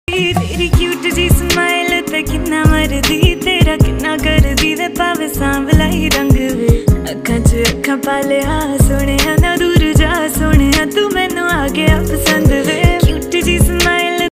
तेरी क्यूट जी स्माइल ते किन्ना मरदी तेरा किन्ना करदी वे पावे सांवला ही रंग वे अखां च अखां पाले सोने ना दूर